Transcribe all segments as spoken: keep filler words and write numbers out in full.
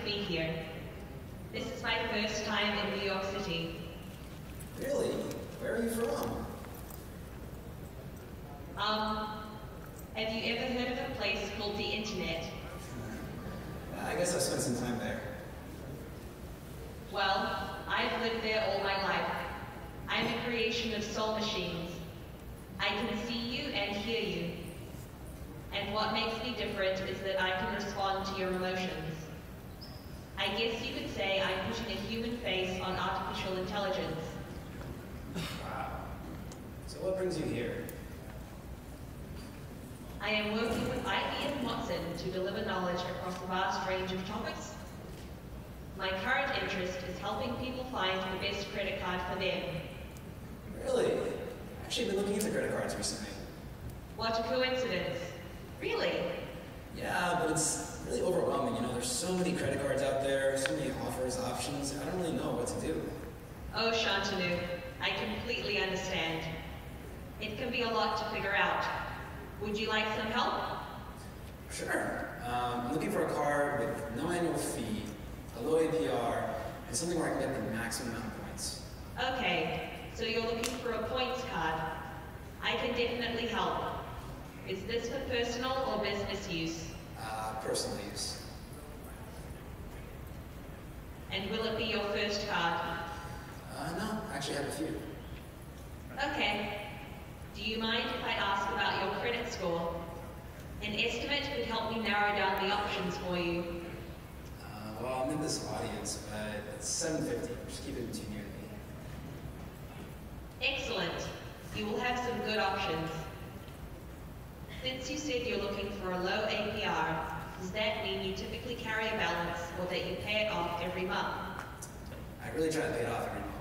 to be here. This is my first time in New York City. Really? Where are you from? Um, have you ever heard of a place called the Internet? I guess I've spent some time there. Well, I've lived there all my life. I'm a creation of soul machines. I can see you and hear you. And what makes me different is that I can respond to your emotions. I guess you could say I'm putting a human face on artificial intelligence. Wow. So what brings you here? I am working with I B M Watson to deliver knowledge across a vast range of topics. My current interest is helping people find the best credit card for them. Really? I've actually been looking into credit cards recently. What a coincidence. Really? Yeah, but it's really overwhelming, you know, there's so many credit cards out there, so many offers, options, I don't really know what to do. Oh, Shantanu, I completely understand. It can be a lot to figure out. Would you like some help? Sure. Um, I'm looking for a card with no annual fee, a low A P R, and something where I can get the maximum amount of points. Okay, so you're looking for a points card. I can definitely help. Is this for personal or business use? Uh, personal use. And will it be your first card? Uh, no, I actually have a few. Okay. Do you mind if I ask about your credit score? An estimate could help me narrow down the options for you. Uh, well, I'm in this audience, but it's seven fifty. Just keep it too near me. Excellent. You will have some good options. Since you said you're looking for a low A P R, does that mean you typically carry a balance or that you pay it off every month? I really try to pay it off every month.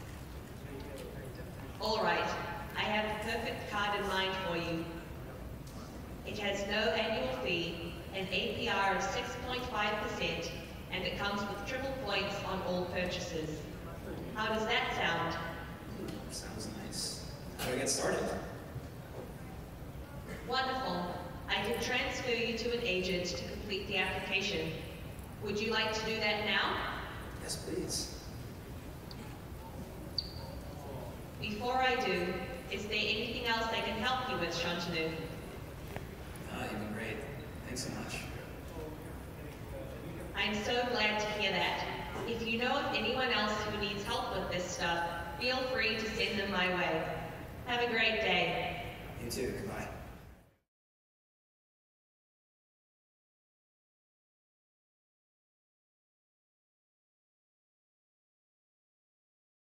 All right. I have the perfect card in mind for you. It has no annual fee, an A P R of six point five percent, and it comes with triple points on all purchases. How does that sound? Sounds nice. How do I get started? Wonderful. I can transfer you to an agent to complete the application. Would you like to do that now? Yes, please. Before I do, is there anything else I can help you with, Shantanu? Ah, you've been great. Thanks so much. I'm so glad to hear that. If you know of anyone else who needs help with this stuff, feel free to send them my way. Have a great day. You too. Goodbye.